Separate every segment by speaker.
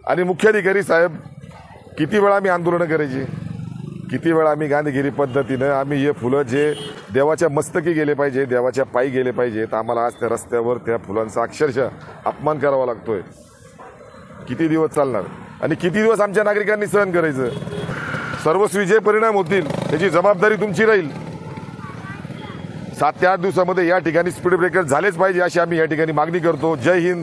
Speaker 1: आणि मुख्याधिकारी साहेब किती वेळा आम्ही आंदोलनं करायची, किती वेळा आम्ही गांधीगिरी पद्धतीनं आम्ही हे फुलं जे देवाच्या मस्तकी गेले पाहिजे, देवाच्या पायी गेले पाहिजे, तर आम्हाला आज त्या रस्त्यावर त्या फुलांचा अक्षरशः अपमान करावा लागतोय। किती दिवस चालणार आणि किती दिवस आमच्या नागरिकांनी सहन करायचं? सर्वस्वी जे परिणाम होतील त्याची जबाबदारी तुमची राहील। 7 ते 8 दिवसामध्ये या ठिकाणी स्पीड ब्रेकर झालेच पाहिजे अशी आम्ही या ठिकाणी मागणी करतो। जय हिंद,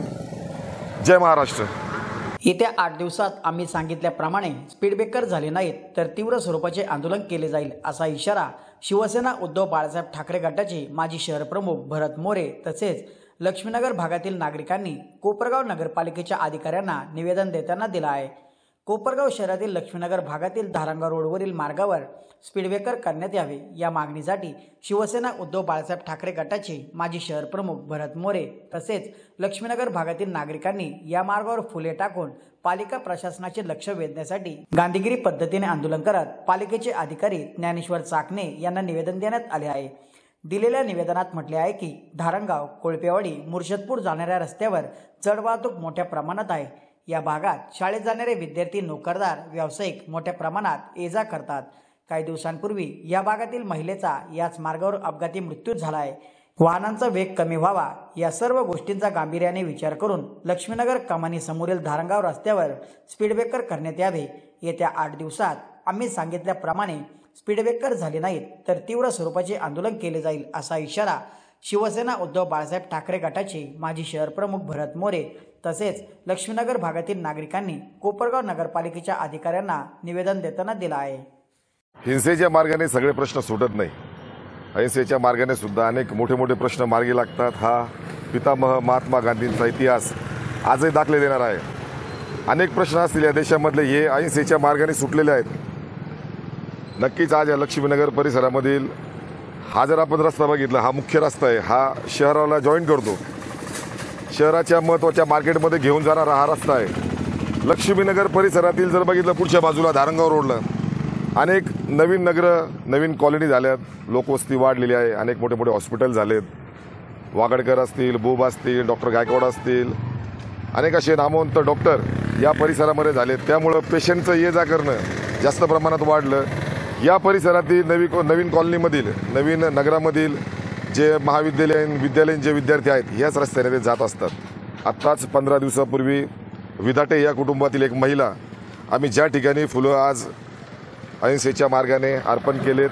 Speaker 1: जय महाराष्ट्र।
Speaker 2: येत्या 8 दिवसात आम्ही सांगितल्याप्रमाणे स्पीड ब्रेकर झाले नाहीत तर तीव्र स्वरूपाचे आंदोलन केले जाईल असा इशारा शिवसेना उद्धव बाळासाहेब ठाकरे गटाचे माजी शहर प्रमुख भरत मोरे तसेच लक्ष्मीनगर भागातील नागरिकांनी कोपरगाव नगरपालिकेच्या अधिकाऱ्यांना निवेदन देताना दिला आहे। कोपरगाव शहरातील लक्ष्मीनगर भागातील धारंगा रोडवरील मार्गावर स्पीड ब्रेकर करण्यात यावे या मागणीसाठी शिवसेना उद्धव बाळासाहेब ठाकरे गटाचे माजी शहर प्रमुख भरत मोरे तसेच लक्ष्मीनगर भागातील नागरिकांनी या मार्गावर फुले टाकून पालिका प्रशासनाचे लक्ष वेधण्यासाठी गांधीगिरी पद्धतीने आंदोलन करत पालिकेचे अधिकारी ज्ञानेश्वर चाकणे यांना निवेदन देण्यात आले आहे। दिलेल्या निवेदनात म्हटले आहे की धारणगाव, कोळपेवाडी, मुर्शदपूर जाणाऱ्या रस्त्यावर जड वाहतूक मोठ्या प्रमाणात आहे। या भागात शाळेत जाणारे विद्यार्थी, नोकरदार, व्यावसायिक मोठ्या प्रमाणात ये जा करतात। काही दिवसांपूर्वी या भागातील महिलेचा याच मार्गावर अपघाती मृत्यू झाला आहे। वाहनांचा वेग कमी व्हावा या सर्व गोष्टींचा गांभीर्याने विचार करून लक्ष्मीनगर कमानी समोरील धारणगाव रस्त्यावर स्पीड ब्रेकर करण्यात यावे। येत्या 8 दिवसात आम्ही सांगितल्याप्रमाणे स्पीड ब्रेकर झाले नाहीत तर तीव्र स्वरूपाचे आंदोलन केले जाईल असा इशारा शिवसेना उद्धव बाळासाहेब ठाकरे गटाचे माजी शहर प्रमुख भरत मोरे तसेच लक्ष्मीनगर भागातील नागरिकांनी कोपरगाव नगरपालिकेच्या अधिकाऱ्यांना निवेदन देताना दिला आहे।
Speaker 1: हिंसेच्या मार्गाने सगळे प्रश्न सुटत नाही, अहिंसेच्या मार्गाने सुद्धा अनेक मोठे मोठे प्रश्न मार्गी लागतात। हा पितामह महात्मा गांधींचा इतिहास आजही दाखले देणार आहे। अनेक प्रश्न असतील या देशामधले हे अहिंसेच्या मार्गाने सुटलेले आहेत। नक्कीच आज या लक्ष्मीनगर परिसरामधील हा जर आपण रस्ता बघितला, हा मुख्य रस्ता आहे, हा शहराला जॉईन करतो, शहराच्या महत्त्वाच्या मार्केटमध्ये घेऊन जाणारा हा रस्ता आहे। लक्ष्मीनगर परिसरातील जर बघितलं पुढच्या बाजूला धारणगाव रोडला अनेक नवीन कॉलनी झाल्यात, लोकवस्ती वाढलेली आहे, अनेक मोठे मोठे हॉस्पिटल झालेत, वागडकर असतील, बोब असतील, डॉक्टर गायकवाड असतील, अनेक असे नामवंत डॉक्टर या परिसरामध्ये झालेत। त्यामुळं पेशंटचं ये जा करणं जास्त प्रमाणात वाढलं। या परिसरातील नवीन कॉलनीमधील, नवीन नगरामधील जे विद्यालयीन जे विद्यार्थी आहेत याच रस्त्याने ते जात असतात। आत्ताच 15 दिवसापूर्वी विधाटे या कुटुंबातील एक महिला आम्ही ज्या ठिकाणी फुलं आज अहिंसेच्या मार्गाने अर्पण केलेत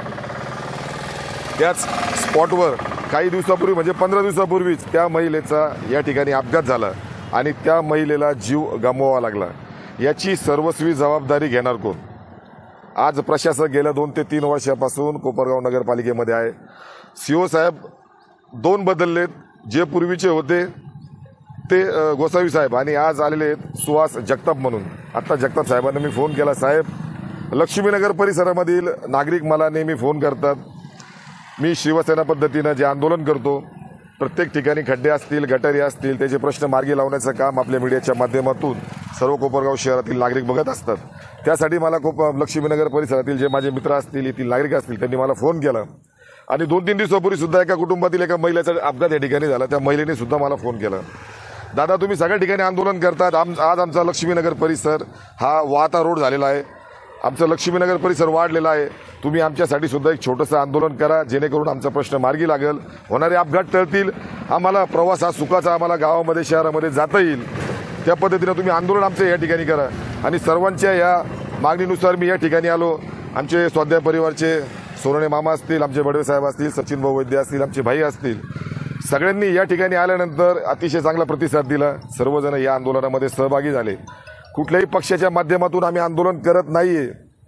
Speaker 1: त्याच स्पॉटवर काही दिवसापूर्वी म्हणजे 15 दिवसापूर्वीच त्या महिलेचा या ठिकाणी अपघात झाला आणि त्या महिलेला जीव गमवावा लागला। याची सर्वस्वी जबाबदारी घेणार कोण? आज प्रशासक गेल्या 2 ते 3 वर्षापासून कोपरगाव नगरपालिकेमध्ये आहे। सीओ साहेब 2 बदललेत, जे पूर्वीचे होते ते गोसावी साहेब आणि आज आलेले आहेत सुहास जगताप म्हणून। आता जगताप साहेबांना मी फोन केला, साहेब लक्ष्मीनगर परिसरामधील नागरिक मला नेहमी फोन करतात, मी शिवसेना पद्धतीनं जे आंदोलन करतो, प्रत्येक ठिकाणी खड्डे असतील, गटारी असतील, त्याचे प्रश्न मार्गी लावण्याचं काम आपल्या मीडियाच्या माध्यमातून सर्व कोपरगाव शहरातील नागरिक बघत असतात। त्यासाठी मला लक्ष्मीनगर परिसरातील जे माझे मित्र असतील, येथील नागरिक असतील, त्यांनी मला फोन केला आणि 2-3 दिवसापूर्वी सुद्धा एका कुटुंबातील एका महिलेचा अपघात या ठिकाणी झाला। त्या महिलेने सुद्धा मला फोन केला, दादा तुम्ही सगळ्या ठिकाणी आंदोलन करतात, आज आमचा लक्ष्मीनगर परिसर हा वाहता रोड झालेला आहे, आमचं लक्ष्मीनगर परिसर वाढलेला आहे, तुम्ही आमच्यासाठी सुद्धा एक छोटंसं आंदोलन करा जेणेकरून आमचा प्रश्न मार्गी लागेल, होणारे अपघात टळतील, आम्हाला प्रवास हा सुखाचा आम्हाला गावामध्ये शहरामध्ये जाता येईल, त्या पद्धतीनं तुम्ही आंदोलन आमचं या ठिकाणी करा। आणि सर्वांच्या या मागणीनुसार मी या ठिकाणी आलो। आमचे स्वाध्याय परिवारचे सोनवणे मामा असतील, आमचे बडवे साहेब असतील, सचिन भाऊ वैद्य असतील, आमचे भाई असतील, सगळ्यांनी या ठिकाणी आल्यानंतर अतिशय चांगला प्रतिसाद दिला। सर्वजण या आंदोलनामध्ये सहभागी झाले। कुठल्याही पक्षाच्या माध्यमातून आम्ही आंदोलन करत नाहीये,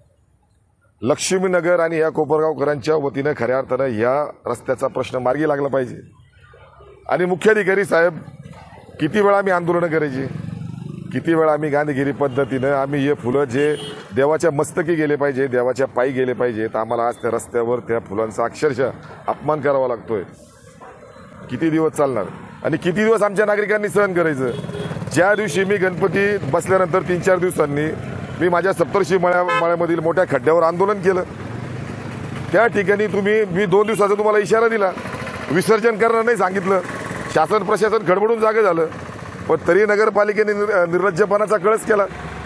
Speaker 1: लक्ष्मीनगर आणि या कोपरगावकरांच्या वतीनं खऱ्या अर्थानं या रस्त्याचा प्रश्न मार्गी लागला पाहिजे। आणि मुख्याधिकारी साहेब किती वेळा आम्ही आंदोलनं करायची, किती वेळा आम्ही गांधीगिरी पद्धतीनं आम्ही हे फुलं जे देवाच्या मस्तकी गेले पाहिजे, देवाच्या पायी गेले पाहिजे, तर आम्हाला आज त्या रस्त्यावर त्या फुलांचा अक्षरशः अपमान करावा लागतोय। किती दिवस चालणार आणि किती दिवस आमच्या नागरिकांनी सहन करायचं? ज्या दिवशी मी गणपती बसल्यानंतर 3-4 दिवसांनी मी माझ्या सप्तर्षी मळ्यामधील मोठ्या खड्ड्यावर आंदोलन केलं, त्या ठिकाणी मी 2 दिवसाचा तुम्हाला इशारा दिला, विसर्जन करणार नाही सांगितलं, शासन प्रशासन खडबडून जागे झालं, पण तरी नगरपालिकेने निर्लज्जपणाचा कळस केला।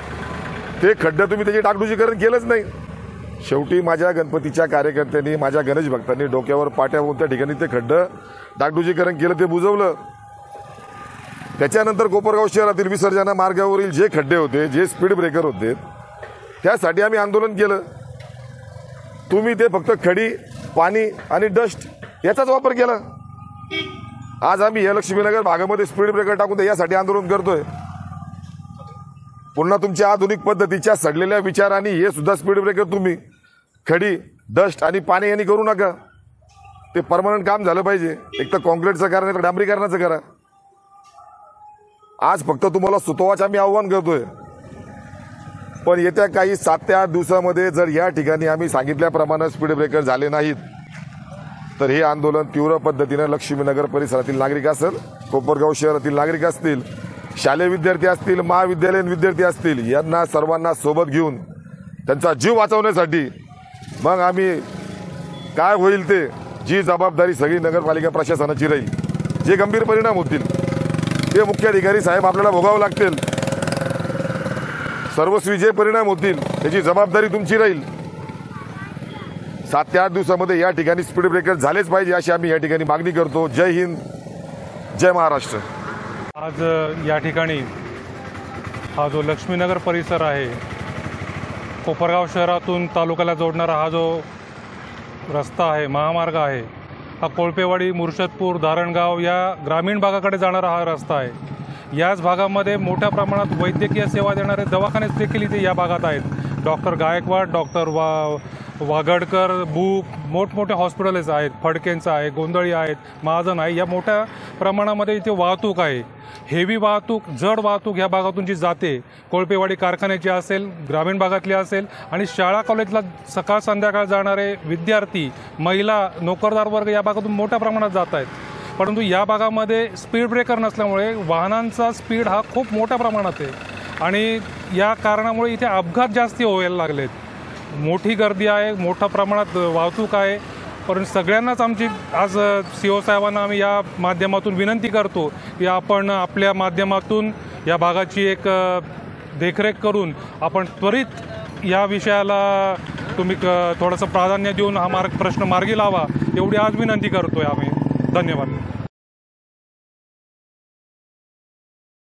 Speaker 1: ते खड्डे तुम्ही त्याची डागडुजीकरण केलंच नाही. शेवटी माझ्या गणपतीच्या कार्यकर्त्यांनी, माझ्या गणेश भक्तांनी डोक्यावर पाट्या होऊन त्या ठिकाणी ते खड्डं डागडुजीकरण केलं, ते बुजवलं. त्याच्यानंतर कोपरगाव शहरातील विसर्जना मार्गावरील जे खड्डे होते, जे स्पीड ब्रेकर होते, त्यासाठी आम्ही आंदोलन केलं. तुम्ही ते फक्त खडी, पाणी आणि डस्ट याचाच वापर केला. आज आम्ही या लक्ष्मीनगर भागामध्ये स्पीड ब्रेकर टाकून यासाठी आंदोलन करतोय. पुन्हा तुमच्या आधुनिक पद्धतीच्या सडलेल्या विचारांनी हे सुद्धा स्पीड ब्रेकर तुम्ही खडी, डस्ट आणि पाणी यांनी करू नका. ते परमनंट काम झालं पाहिजे. एक तर कॉन्क्रीटचं करा, नाही तर डांबरीकरणाचं करा. आज फक्त तुम्हाला सुतोवाच आम्ही आव्हान करतोय. पण येत्या काही 7 ते 8 दिवसामध्ये जर या ठिकाणी आम्ही सांगितल्याप्रमाणे स्पीड ब्रेकर झाले नाहीत तर हे आंदोलन तीव्र पद्धतीने लक्ष्मीनगर परिसरातील नागरिक असेल, कोपरगाव शहरातील नागरिक असतील, शालेय विद्यार्थी असतील, महाविद्यालयीन विद्यार्थी असतील, यांना सर्वांना सोबत घेऊन त्यांचा जीव वाचवण्यासाठी मग आम्ही काय होईल ते, जी जबाबदारी सगळी नगरपालिका प्रशासनाची राहील, जे गंभीर परिणाम होतील ते मुख्याधिकारी साहेब आपल्याला भोगावं लागतील. सर्वस्वी जे परिणाम होतील त्याची जबाबदारी तुमची राहील. 7 ते 8 दिवसामध्ये या ठिकाणी स्पीड ब्रेकर झालेच पाहिजे अशी आम्ही या ठिकाणी मागणी करतो. जय हिंद, जय महाराष्ट्र.
Speaker 3: आज या ठिकाणी हा जो लक्ष्मीनगर परिसर आहे, कोपरगाव शहरातून तालुक्याला जोडणारा हा जो रस्ता आहे, महामार्ग आहे, हा कोळपेवाडी, मुर्शदपूर, धारणगाव या ग्रामीण भागाकडे जाणारा हा रस्ता आहे. याच भागामध्ये मोठ्या प्रमाणात वैद्यकीय सेवा देणारे दवाखाने देखील इथे या भागात आहेत. डॉक्टर गायकवाड, डॉक्टर वागडकर, बुक, मोठमोठे हॉस्पिटल्स आहेत. फडकेंचं आहे, गोंधळी आहेत, महाजन आहे. या मोठ्या प्रमाणामध्ये इथे वाहतूक आहे. हेवी वाहतूक, जड वाहतूक ह्या भागातून जी जाते, कोळपेवाडी कारखान्याची असेल, ग्रामीण भागातली असेल, आणि शाळा कॉलेजला सकाळ संध्याकाळ जाणारे विद्यार्थी, महिला, नोकरदार वर्ग या भागातून मोठ्या प्रमाणात जात आहेत. परंतु या भागामध्ये स्पीड ब्रेकर नसल्यामुळे वाहनांचा स्पीड हा खूप मोठ्या प्रमाणात आहे आणि या कारणामुळे इथे अपघात जास्ती व्हायला लागलेत. मोठी गर्दी आहे, मोठ्या प्रमाणात वाहतूक आहे. परंतु सगळ्यांनाच आमची आज CO साहेबांना आम्ही या माध्यमातून विनंती करतो की आपण आपल्या माध्यमातून या भागाची एक देखरेख करून आपण त्वरित या विषयाला तुम्ही थोडंसं प्राधान्य देऊन हा प्रश्न मार्गी लावा, एवढी आज विनंती करतोय आम्ही. धन्यवाद.